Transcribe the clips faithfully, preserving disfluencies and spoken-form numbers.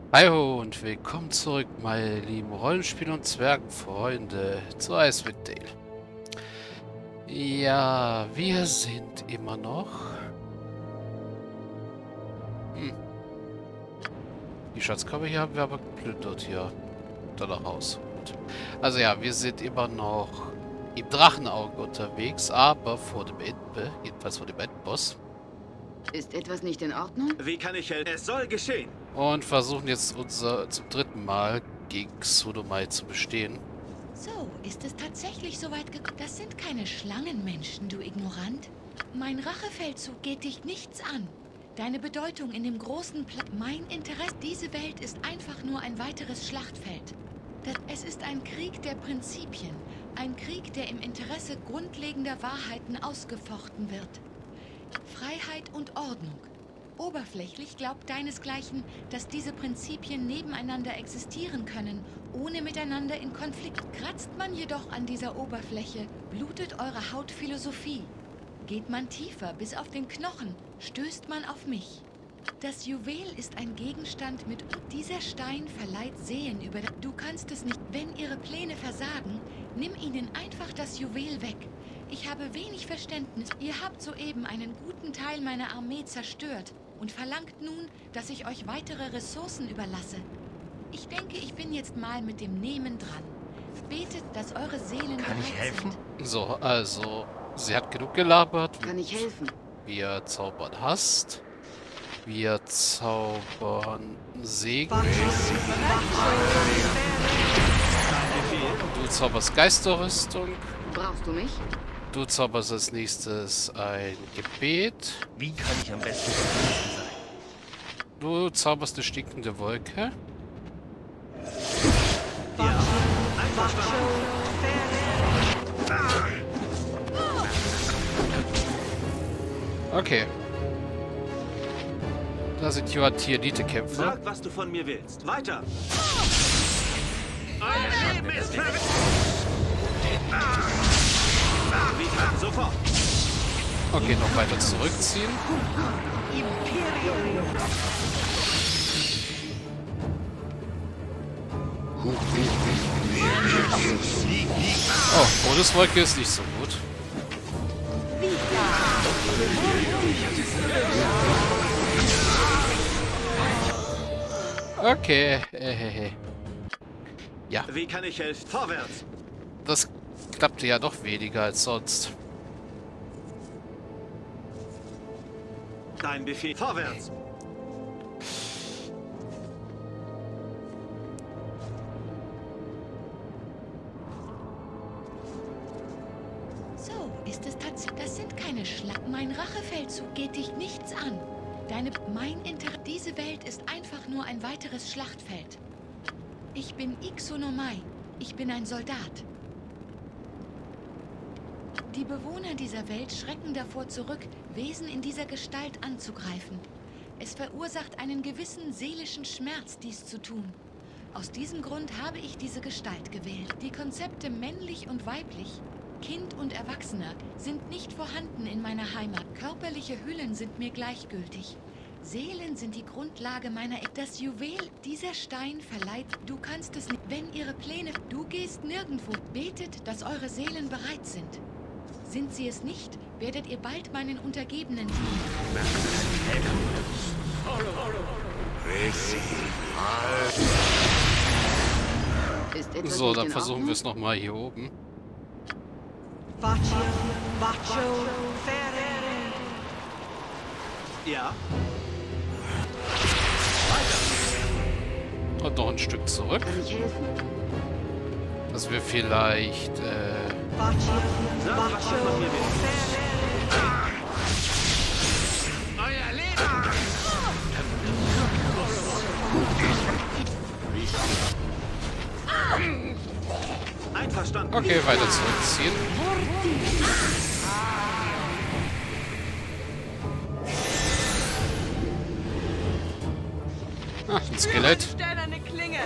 Hi ho und willkommen zurück, meine lieben Rollenspiel- und Zwergenfreunde, zu Icewind Dale. Ja, wir sind immer noch... Hm, die Schatzkammer hier haben wir aber geplündert hier. Danach aus. Gut. Also ja, wir sind immer noch im Drachenauge unterwegs, aber vor dem Ende, jedenfalls vor dem Endboss. Ist etwas nicht in Ordnung? Wie kann ich helfen? Es soll geschehen. Und versuchen jetzt unser zum dritten Mal gegen Sodomai zu bestehen. So, ist es tatsächlich so weit gekommen? Das sind keine Schlangenmenschen, du Ignorant. Mein Rachefeldzug geht dich nichts an. Deine Bedeutung in dem großen Pla... Mein Interesse... Diese Welt ist einfach nur ein weiteres Schlachtfeld. Das, es ist ein Krieg der Prinzipien. Ein Krieg, der im Interesse grundlegender Wahrheiten ausgefochten wird. Freiheit und Ordnung. Oberflächlich glaubt deinesgleichen, dass diese Prinzipien nebeneinander existieren können, ohne miteinander in Konflikt. Kratzt man jedoch an dieser Oberfläche, blutet eure Haut Philosophie. Geht man tiefer bis auf den Knochen, stößt man auf mich. Das Juwel ist ein Gegenstand mit... Dieser Stein verleiht Sehen über... Du kannst es nicht... Wenn ihre Pläne versagen, nimm ihnen einfach das Juwel weg. Ich habe wenig Verständnis. Ihr habt soeben einen guten Teil meiner Armee zerstört und verlangt nun, dass ich euch weitere Ressourcen überlasse. Ich denke, ich bin jetzt mal mit dem Nehmen dran. Betet, dass eure Seelen Kann ich bereit helfen? sind. So, also, sie hat genug gelabert. Kann ich helfen? Wir zaubern Hast. Wir zaubern Segen. Du zauberst Geisterrüstung. Brauchst du mich? Du zauberst als nächstes ein Gebet. Wie kann ich am besten verbunden sein? Du zauberst eine stinkende Wolke. Ja, einverstanden. Okay. Da sind Joathielite-Kämpfer. Sag, was du von mir willst. Weiter. Euer Leben ist verwirrt. Wie sofort. Okay, noch weiter zurückziehen. Oh, Todeswolke ist nicht so gut. Okay, äh, ja, Wie kann ich helfen? Vorwärts. das klappte ja doch weniger als sonst. Dein Befehl. Vorwärts. So, ist es tatsächlich... Das sind keine Schlangen. Mein Rachefeldzug geht dich nichts an. Deine... Mein Inter... Diese Welt ist einfach nur ein weiteres Schlachtfeld. Ich bin Ixonomai. Ich bin ein Soldat. Die Bewohner dieser Welt schrecken davor zurück, Wesen in dieser Gestalt anzugreifen. Es verursacht einen gewissen seelischen Schmerz, dies zu tun. Aus diesem Grund habe ich diese Gestalt gewählt. Die Konzepte männlich und weiblich, Kind und Erwachsener sind nicht vorhanden in meiner Heimat. Körperliche Hüllen sind mir gleichgültig. Seelen sind die Grundlage meiner... E das Juwel, dieser Stein verleiht... Du kannst es nicht... Wenn ihre Pläne... Du gehst nirgendwo. Betet, dass eure Seelen bereit sind. Sind sie es nicht, werdet ihr bald meinen Untergebenen dienen. Ist etwas So, nicht dann in versuchen Ordnung? wir es nochmal hier oben. Ja. Und noch ein Stück zurück. Kann ich helfen? Dass wir vielleicht... Äh, Sag, was du von mir willst. Euer Leben. Einverstanden. okay, weiter zurückziehen. Ah, ein Skelett. Stell eine Klinge.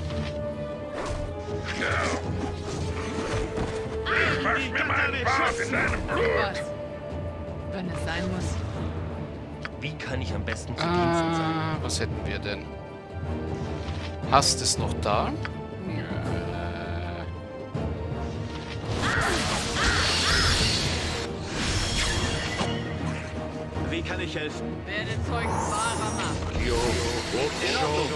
Wasch mir meinen Bart in deinem Was? Wenn es sein muss. Wie kann ich am besten zu Diensten sein? Ah, was hätten wir denn? Hast ist noch da. Äh, Wie kann ich helfen? Werde Zeugen wahrer Macht. In Ordnung.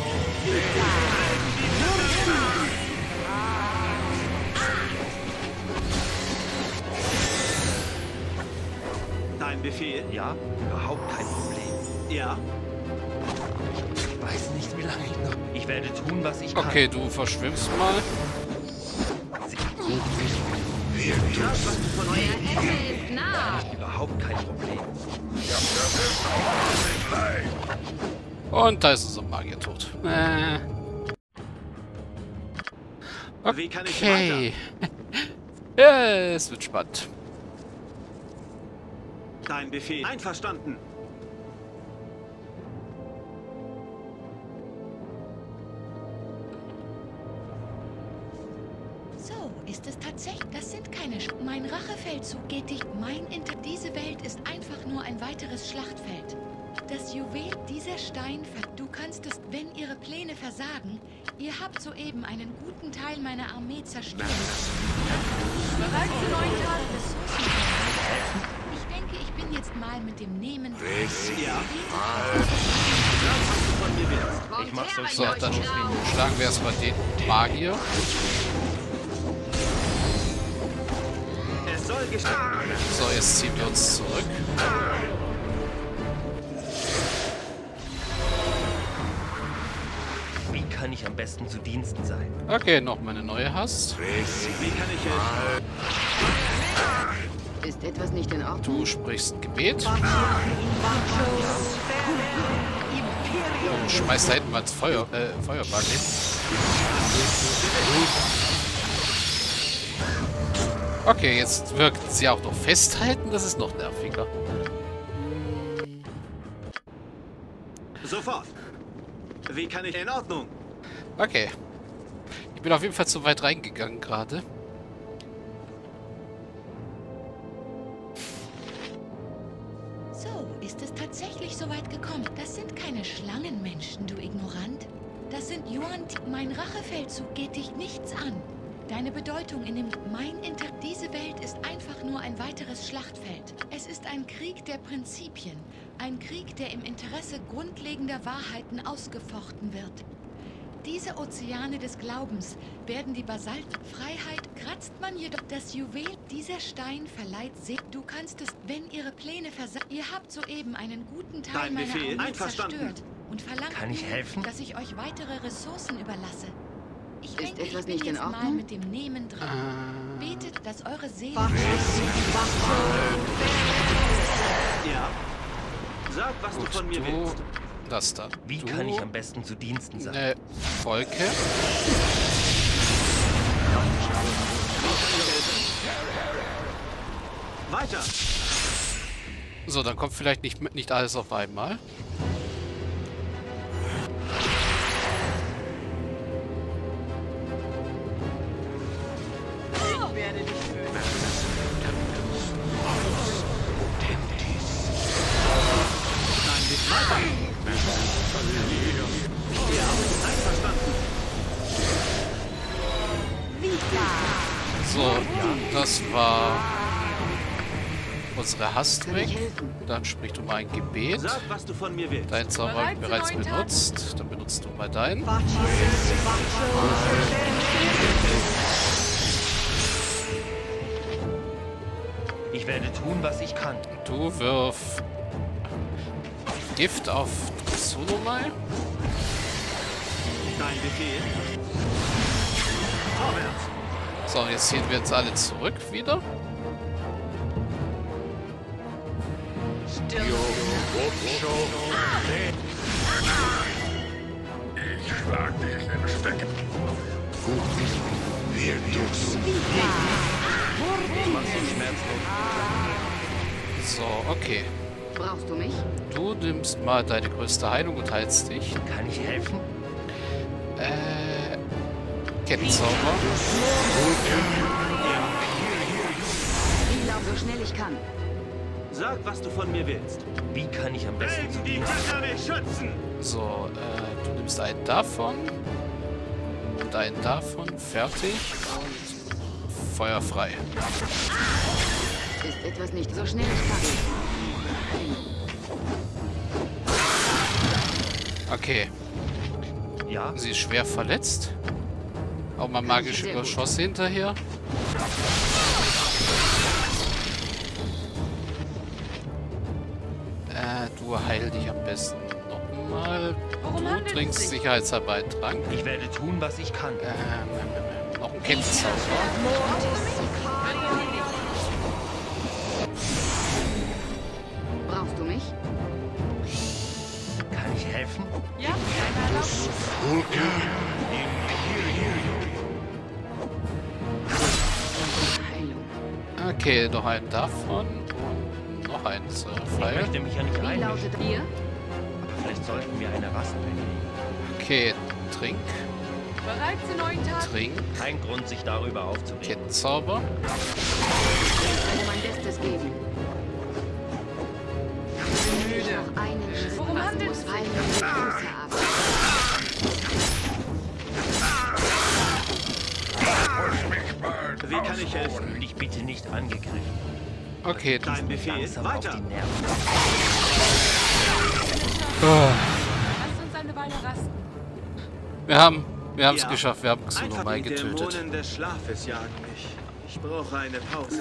Dein Befehl? Ja, überhaupt kein Problem. Ja. Ich weiß nicht, wie lange ich noch... Ich werde tun, was ich kann. okay, du verschwimmst mal. Das, was du von mir Ende ist nah. Überhaupt kein Problem. Und da ist unser Magier tot. Äh. Wie kann ich Okay. Ja, es wird spannend. Dein Befehl. Einverstanden. So, ist es tatsächlich. Das sind keine Sch Mein Rachefeldzug geht dich. Mein Inter. Diese Welt ist einfach nur ein weiteres Schlachtfeld. Das Juwel, dieser Stein, ver du kannst es, wenn ihre Pläne versagen. Ihr habt soeben einen guten Teil meiner Armee zerstört. Bereit für neun Tage Ressourcen. Ich denke, ich bin jetzt mal mit dem Nehmen. Ja. Das, was du von mir willst. Ich mach's euch So, Kommt dann her, euch drauf. schlagen wir erstmal den Magier. Es soll geschehen. So, jetzt ziehen wir uns zurück. Wie kann ich am besten zu Diensten sein? Okay, noch mal eine neue hast. Wie kann ich helfen? Ist etwas nicht in Ordnung? Du sprichst ein Gebet. Und schmeißt da hinten mal ins Feuer, äh, Feuerball hin. Okay, jetzt wirkt sie auch noch festhalten. Das ist noch nerviger. Sofort. Wie kann ich... In Ordnung. Okay. Ich bin auf jeden Fall zu weit reingegangen gerade. So, ist es tatsächlich so weit gekommen? Das sind keine Schlangenmenschen, du Ignorant. Das sind Yuan. Mein Rachefeldzug geht dich nichts an. Deine Bedeutung in dem... Mein Inter... Diese Welt ist einfach nur ein weiteres Schlachtfeld. Es ist ein Krieg der Prinzipien. Ein Krieg, der im Interesse grundlegender Wahrheiten ausgefochten wird. Diese Ozeane des Glaubens werden die Basalt... Freiheit kratzt man jedoch das Juwel. Dieser Stein verleiht See. Du kannst es, wenn ihre Pläne versagen. Ihr habt soeben einen guten Teil Dein meiner Befehl. Armee Einverstanden. zerstört und verlangt Kann ich nun, helfen? dass ich euch weitere Ressourcen überlasse. Ich Ist denke, etwas ich bin nicht in jetzt mal Ordnung? mit dem Nehmen dran. Äh, Betet, dass eure Seele... Ja. Sag, was du gut, von mir du... willst. Das da. Wie du, kann ich am besten zu Diensten sein? Eine Wolke. Weiter. So, dann kommt vielleicht nicht, mit- nicht alles auf einmal. Ich werde dich töten. Ja. Einverstanden. So, das war unsere Hast Kann weg. ich helfen? Dann sprich du mal ein Gebet. Sag, was du von mir willst. Dein Zauber Bereit für bereits neun Tage? benutzt. Dann benutzt du mal deinen. Ich werde tun, was ich kann. Du wirf Gift auf Solo mal. Dein Befehl. Vorwärts. So, und jetzt ziehen wir uns alle zurück wieder. Stirb. Ich schlag dich in Stücken. Wir tust. Mach's so schmerzlos. So, okay. Brauchst du mich? Du nimmst mal deine größte Heilung und heilst dich. Kann ich helfen? Äh. Kettenzauber. Ich laufe so schnell ich kann. Sag, was du von mir willst. Wie kann ich am besten zu Die Diensten sein? Götter mich schützen. So, äh, Du nimmst einen davon. Und einen davon. Fertig. Und Feuer frei. Ist etwas nicht so schnell, ich kann. Okay. Ja? Sie ist schwer verletzt. Auch mal magische Überschosse hinterher. Äh, du heil dich am besten nochmal. Du trinkst sicherheitshalber einen Trank. Ich werde tun, was ich kann. Ähm, noch ein Kettzauber. Brauchst du mich? Kann ich helfen? Ja, keine Erlaubnis. Heilung. Okay, noch einen davon. Und noch einen äh, Ich frei. möchte mich ja nicht Wie einmischen. lautet ihr? Aber vielleicht sollten wir eine Rast einlegen. Okay, trink, Bereit zu neuen Tagen? trink. Kein Grund, sich darüber aufzuregen. Kettenzauber. Ich werde mein Bestes geben. Wenn ich noch einen Schritt Worum machen handelt muss, es sich? fallen mir die Füße ab. Wie kann ich helfen? Ich bitte nicht angegriffen. Okay, Dein Befehl ist weiter. Auf die Nerven. Lasst uns eine Weile rasten. wir haben wir haben es Ja. geschafft. Wir haben Einfach Xenomai die getötet. Dämonen des Schlafes jagen mich. Ich brauche eine Pause.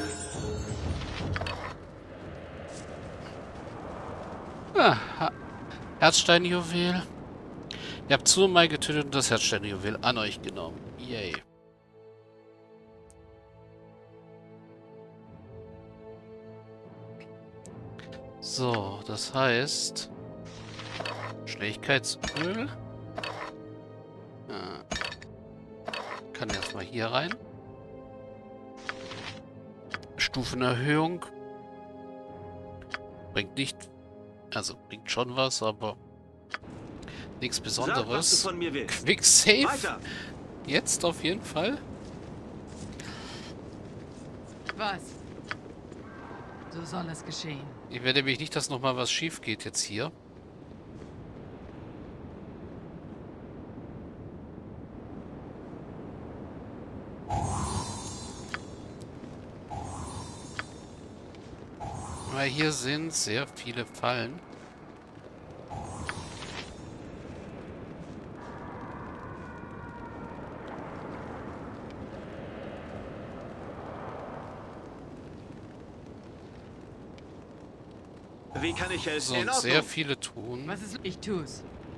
Ah, ha- Herzsteinjuwel. Ihr habt Xenomai getötet und das Herzsteinjuwel an euch genommen. Yay. So, das heißt... Schnelligkeitsöl. Ah. Kann erstmal hier rein. Stufenerhöhung. Bringt nicht... Also, bringt schon was, aber... Nichts Sag, was du Besonderes. von mir willst. Quick Save. Weiter. Jetzt auf jeden Fall. Was? So soll es geschehen. Ich werde nämlich nicht, dass nochmal was schief geht jetzt hier. Weil hier sind sehr viele Fallen. Wie kann ich helfen? So, In und sehr Ordnung. viele tun. Was ist... Ich tu's.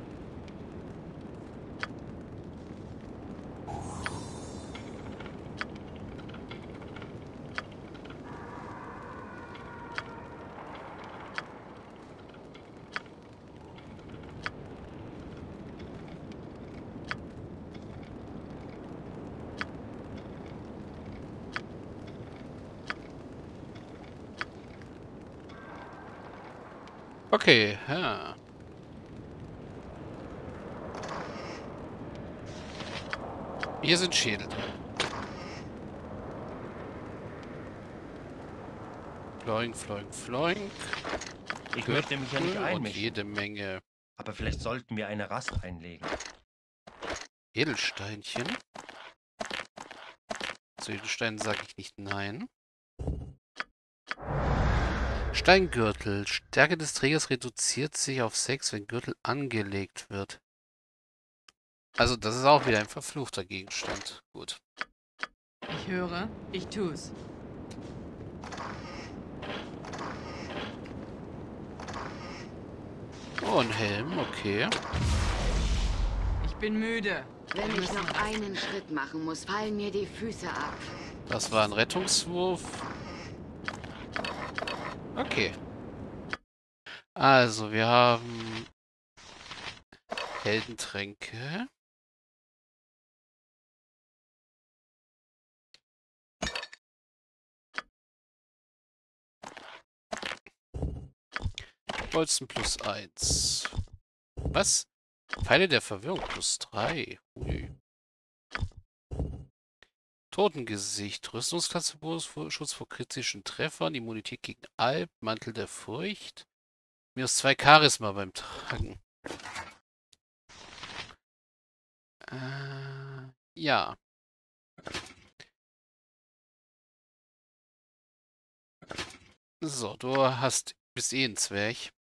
Okay, ja. Hier sind Schädel drin. Floing, floing, floing. Ich möchte mich ja nicht Und einmischen. jede Menge Aber vielleicht sollten wir eine Rast einlegen. Edelsteinchen. Zu Edelsteinen sage ich nicht nein. Steingürtel. Stärke des Trägers reduziert sich auf sechs, wenn Gürtel angelegt wird. Also das ist auch wieder ein verfluchter Gegenstand. Gut. Ich höre. Ich tu's. Oh, ein Helm, okay. Ich bin müde. Wenn Wir ich müssen noch einen Schritt machen muss, fallen mir die Füße ab. Das war ein Rettungswurf. Okay. Also, wir haben Heldentränke. Bolzen plus eins. Was? Pfeile der Verwirrung plus drei. Ui. Totengesicht. Rüstungsklasse Bonus, Schutz vor kritischen Treffern, Immunität gegen Alb, Mantel der Furcht. Minus zwei Charisma beim Tragen. Äh, ja. So, du hast, bist eh ein Zwerg.